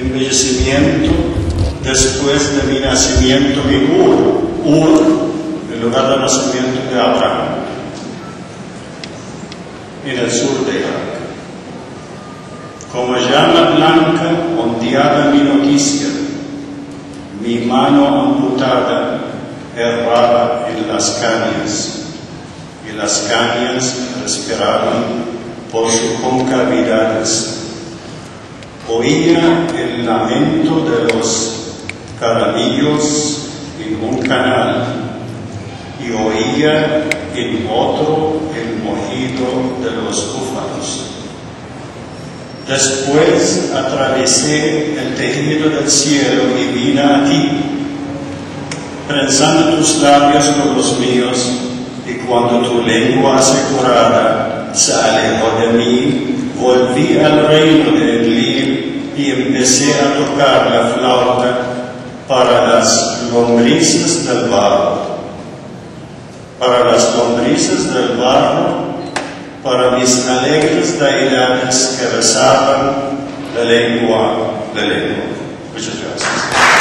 embellecimiento después de mi nacimiento en Ur, el lugar de nacimiento de Abraham, en el sur de Irak. Como llama blanca ondeaba mi noticia, mi mano amputada erraba en las cañas, y las cañas respiraban por sus concavidades. Oía el lamento de los caramillos en un canal, y oía en otro el mugido de los búfalos. Después atravesé el tejido del cielo y vine a ti, prensando tus labios con los míos, y cuando tu lengua asegurada se alejó de mí, volví al reino de Enlil y empecé a tocar la flauta para las lombrices del barro. Para las lombrices del barro, para mis alegres deidades que rezaban de lengua. Muchas gracias.